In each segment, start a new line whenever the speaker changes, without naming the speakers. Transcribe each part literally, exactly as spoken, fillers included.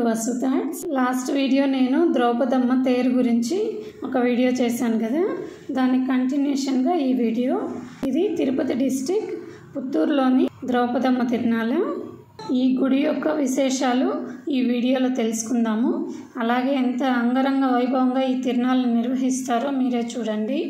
Vasu thoughts. Last video నేను ద్రౌపదమ్మ తేరు గురించి ఒక వీడియో చేశాను కదా, దానికి కంటిన్యూషన్గా ఈ వీడియో. ఇది తిరుపతి డిస్టిక్ పుత్తూరులోని ద్రౌపదమ్మ తిరునాళ. ఈ గుడి యొక్క విశేషాలు ఈ వీడియోలో తెలుసుకుందాము. అలాగే ఎంత అంగరంగ వైభవంగా ఈ తిరునాళ్ళని నిర్వహిస్తారో మీరే చూడండి.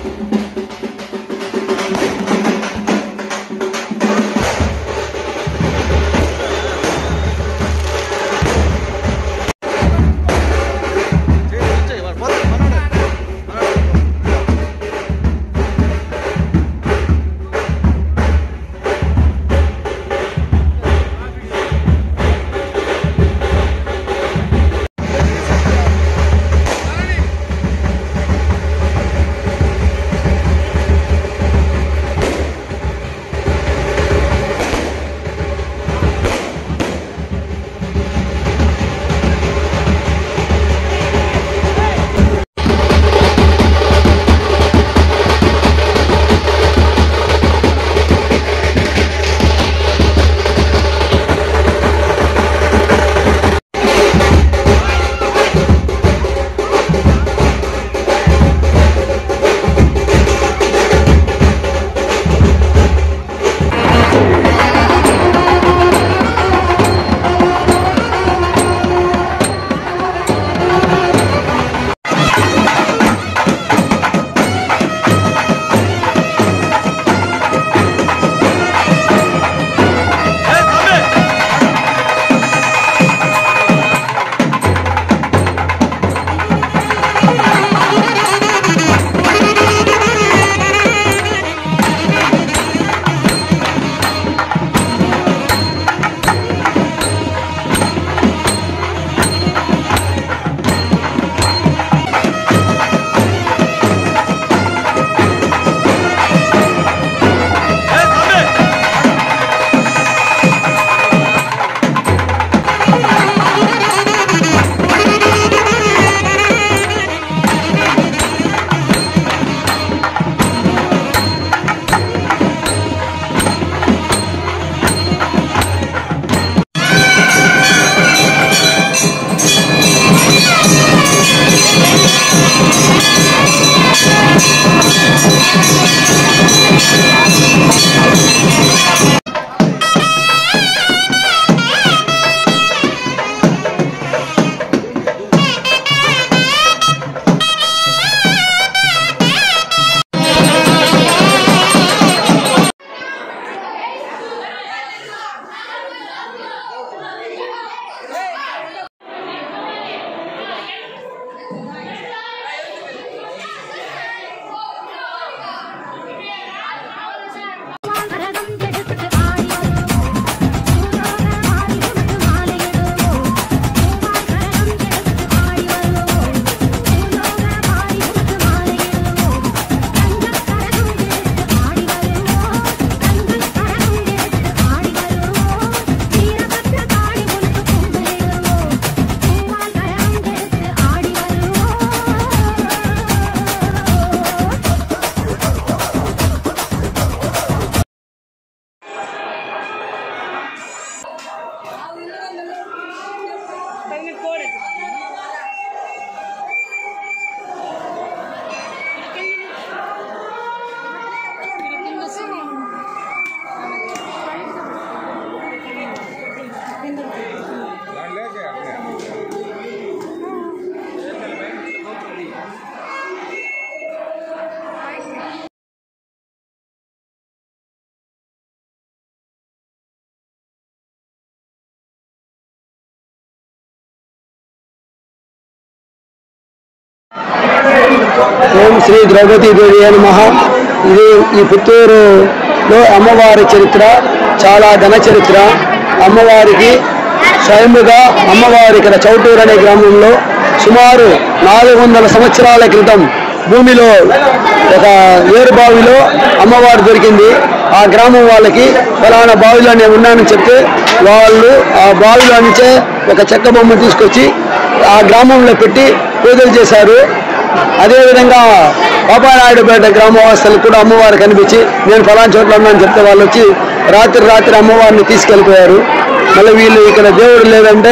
ఓం శ్రీ ద్రౌపది దేవి నమః. ఇది ఈ పుత్తూరులో అమ్మవారి చరిత్ర చాలా ఘన చరిత్ర. అమ్మవారికి స్వయంగా అమ్మవారి ఇక్కడ చౌటూరు అనే గ్రామంలో సుమారు నాలుగు వందల సంవత్సరాల క్రితం భూమిలో ఒక ఏరు బావిలో అమ్మవారు దొరికింది. ఆ గ్రామం వాళ్ళకి ఫలానా బావిలో నేను ఉన్నానని చెప్తే వాళ్ళు ఆ బావిలో నుంచే ఒక చెక్క బొమ్మ తీసుకొచ్చి ఆ గ్రామంలో పెట్టి పూజలు చేశారు. అదేవిధంగా పాపానాయుడుపేట గ్రామవాసులకు కూడా అమ్మవారు కనిపించి నేను ఫలానా చోట్ల ఉన్నానని చెప్తే వాళ్ళు వచ్చి రాత్రి రాత్రి అమ్మవారిని తీసుకెళ్ళిపోయారు. మళ్ళీ వీళ్ళు ఇక్కడ దేవుడు లేదంటే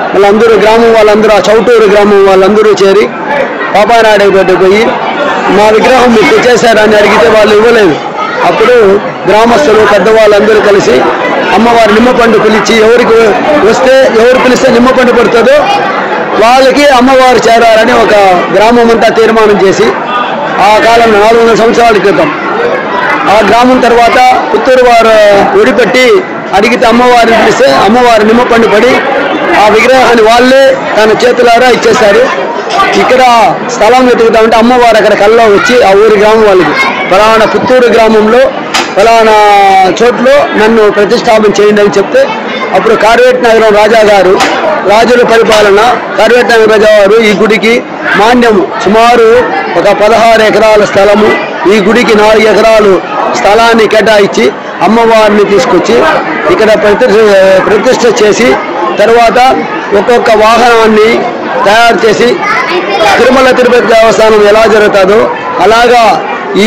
వాళ్ళందరూ గ్రామం వాళ్ళందరూ ఆ చౌటూరు గ్రామం వాళ్ళందరూ చేరి పాపానాయుడు పోయి మా విగ్రహం మీరు తెచ్చేశారని అడిగితే వాళ్ళు ఇవ్వలేదు. అప్పుడు గ్రామస్తులు పెద్దవాళ్ళందరూ కలిసి అమ్మవారి నిమ్మపండు పిలిచి ఎవరికి వస్తే ఎవరు పిలిస్తే నిమ్మపండు పడుతుందో వాళ్ళకి అమ్మవారు చేరాలని ఒక గ్రామం అంతా తీర్మానం చేసి ఆ కాలంలో నాలుగు వందల సంవత్సరాల క్రితం ఆ గ్రామం తర్వాత పుత్తూరు వారు ఒడిపెట్టి అడిగితే అమ్మవారిని పిలిస్తే అమ్మవారి నిమ్మపండు పడి ఆ విగ్రహాన్ని వాళ్ళే తన చేతులారా ఇచ్చేశారు. ఇక్కడ స్థలం వెతుకుతామంటే అమ్మవారు అక్కడ కల్లో వచ్చి ఆ ఊరి గ్రామం వాళ్ళకి ఫలానా పుత్తూరు గ్రామంలో ఫలానా చోట్లో నన్ను ప్రతిష్టాపన చేయండి అని చెప్తే అప్పుడు కార్వేట్ నగరం రాజా గారు రాజుల పరిపాలన కార్వేట్ నగరం రాజా గారు ఈ గుడికి మాన్యము సుమారు ఒక పదహారు ఎకరాల స్థలము ఈ గుడికి నాలుగు ఎకరాలు స్థలాన్ని కేటాయించి అమ్మవారిని తీసుకొచ్చి ఇక్కడ ప్రతిష్ఠ ప్రతిష్ఠ చేసి తర్వాత ఒక్కొక్క వాహనాన్ని తయారు చేసి తిరుమల తిరుపతి దేవస్థానం ఎలా జరుగుతుందో అలాగా ఈ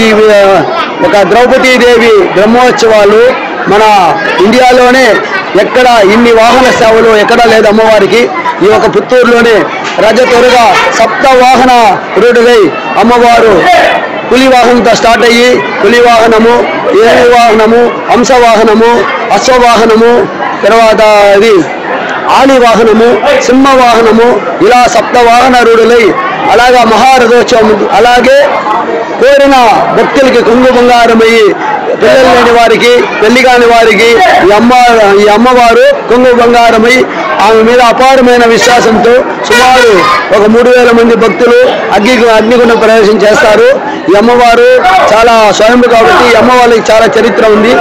ఒక ద్రౌపదీదేవి బ్రహ్మోత్సవాలు మన ఇండియాలోనే ఎక్కడ ఇన్ని వాహన సేవలు ఎక్కడా లేదు అమ్మవారికి. ఈ ఒక పుత్తూరులోనే రజతొరగా సప్త వాహన రూఢులై అమ్మవారు పులి వాహనంతో స్టార్ట్ అయ్యి పులి వాహనము, ఏను వాహనము, హంస వాహనము, అశ్వవాహనము, తర్వాత ఇది ఆలి వాహనము, సింహ వాహనము, ఇలా సప్త వాహన రూఢులై అలాగా మహారథోత్సవం. అలాగే కోరిన భక్తులకి కొంగు బంగారమయ్యి పిల్లలు లేని వారికి పెళ్లి కాని వారికి ఈ అమ్మ ఈ అమ్మవారు కొంగు బంగారమై ఆమె మీద అపారమైన విశ్వాసంతో సుమారు ఒక మూడు వేల మంది భక్తులు అగ్ని అగ్నిగుండం ప్రవేశం చేస్తారు. ఈ అమ్మవారు చాలా స్వయంభు కాబట్టి ఈ అమ్మవారికి చాలా చరిత్ర ఉంది.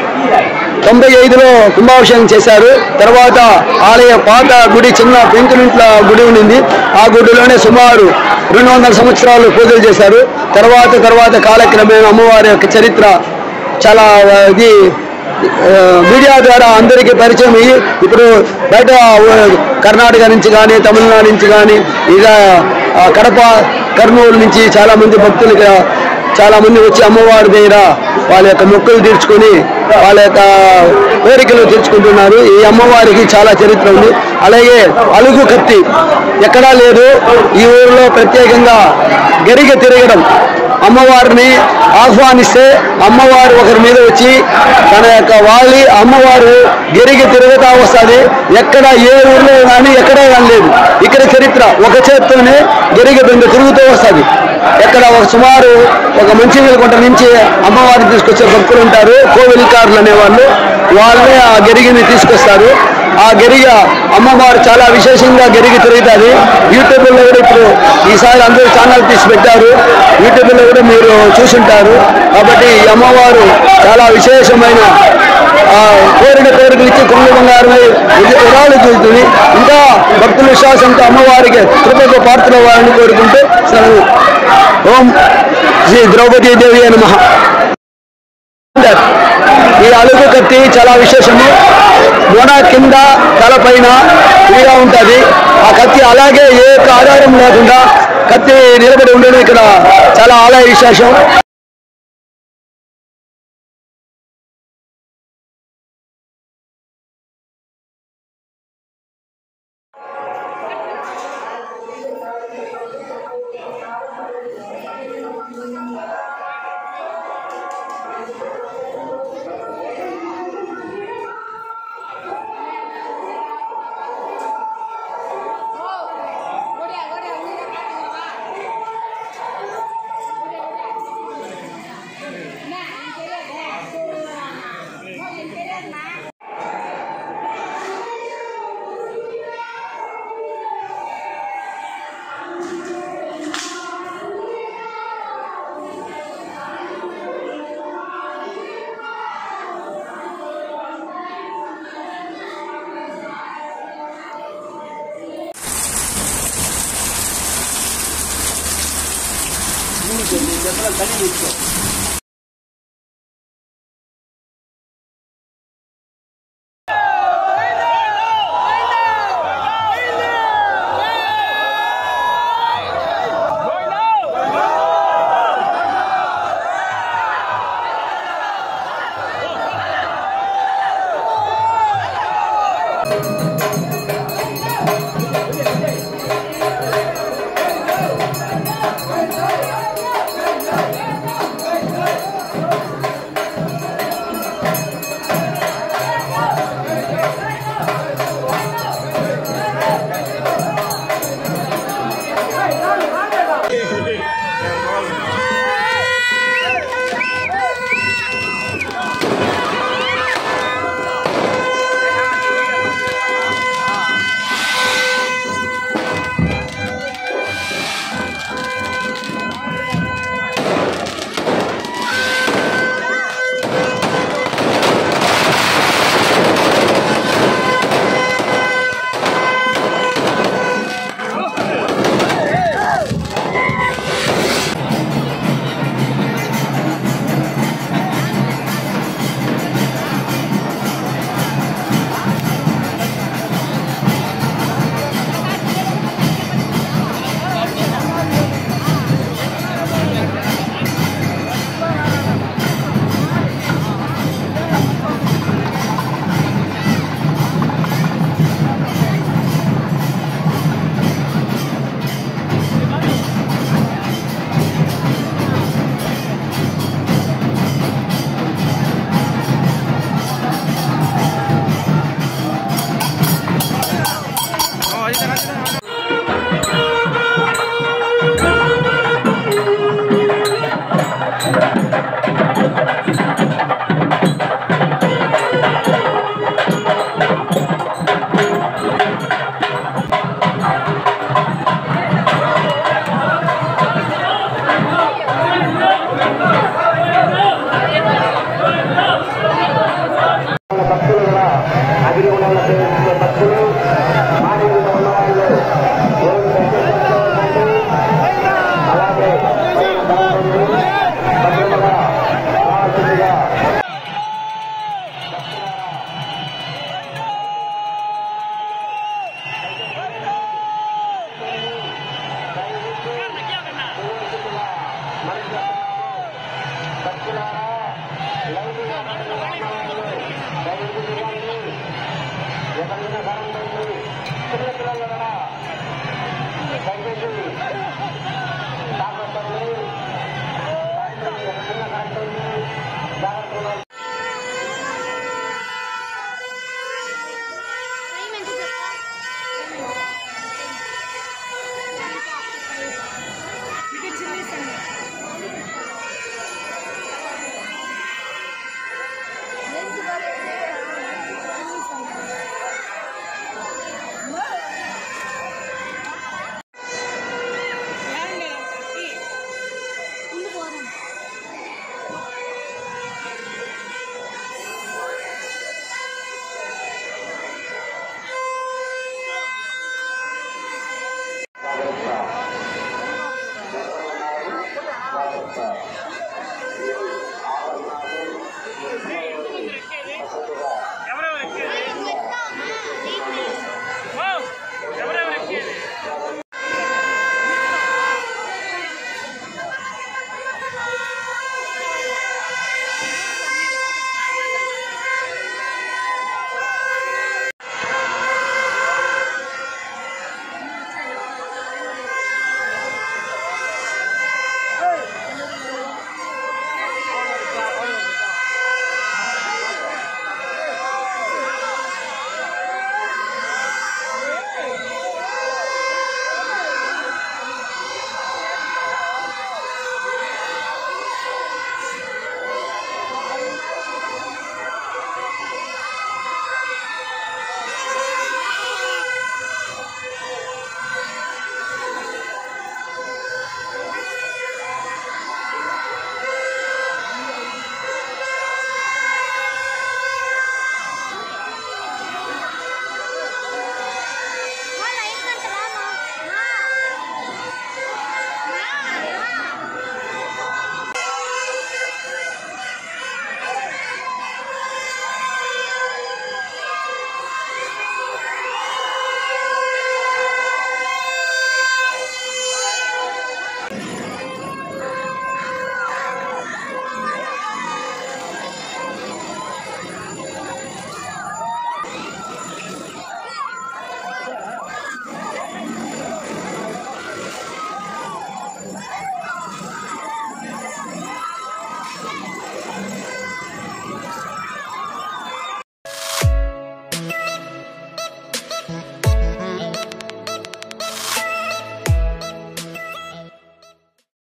తొంభై ఐదులో కుంభాభిషేకం చేశారు. తర్వాత ఆలయ పాత గుడి చిన్న పెంకులింట్ల గుడి ఉండింది. ఆ గుడిలోనే సుమారు రెండు వందల సంవత్సరాలు పూజలు చేశారు. తర్వాత తర్వాత కాలక్రమేణా అమ్మవారి యొక్క చరిత్ర చాలా ఇది మీడియా ద్వారా అందరికీ పరిచయం అయ్యి ఇప్పుడు బయట కర్ణాటక నుంచి కానీ తమిళనాడు నుంచి కానీ ఇక కడప కర్నూలు నుంచి చాలామంది భక్తులు చాలామంది వచ్చి అమ్మవారి దగ్గర వాళ్ళ యొక్క మొక్కులు తీర్చుకొని వాళ్ళ యొక్క కోరికలు తీర్చుకుంటున్నారు. ఈ అమ్మవారికి చాలా చరిత్ర ఉంది. అలాగే అలుగు కత్తి ఎక్కడా లేదు. ఈ ఊరిలో ప్రత్యేకంగా గరిగ తిరగడం, అమ్మవారిని ఆహ్వానిస్తే అమ్మవారు ఒకరి మీద వచ్చి తన యొక్క వాలి అమ్మవారు గెరిగి తిరుగుతా వస్తుంది. ఎక్కడ ఏ ఊర్లో కానీ ఎక్కడే కానీ లేదు. ఇక్కడ చరిత్ర ఒక చేత్తోనే గెరిగి బెంగ తిరుగుతూ వస్తుంది. ఎక్కడ ఒక సుమారు ఒక మంచినీళ్ళకుంట నుంచి అమ్మవారిని తీసుకొచ్చే భక్తులు ఉంటారు, కోవిల్కారులు అనేవాళ్ళు. వాళ్ళే ఆ గెరిగిని తీసుకొస్తారు. ఆ గెరిగ అమ్మవారు చాలా విశేషంగా గెరిగి తిరుగుతుంది. యూట్యూబ్లో కూడా ఇప్పుడు ఈసారి అందరూ ఛానల్ తీసి పెట్టారు. యూట్యూబ్లో కూడా మీరు చూసుంటారు. కాబట్టి ఈ అమ్మవారు చాలా విశేషమైన కోరిన కోరికలు ఇచ్చి కొండ బంగారమై విరాళు చూస్తుంది. ఇంకా భక్తుల విశ్వాసంతో అమ్మవారికి కృపకు పాత్ర వారిని కోరుకుంటూ ఓం శ్రీ ద్రౌపదీదేవి నమః. ఈ అలుగు కత్తి చాలా విశేషము. మొన కింద తలపైన ఇదిగా ఉంటుంది. ఆ కత్తి అలాగే ఏ ఆధారం లేకుండా కత్తి నిలబడి ఉండడం ఇక్కడ చాలా ఆలయ విశేషం.
ఎవరైనా కారణం చిన్న పిల్లల దయచేసి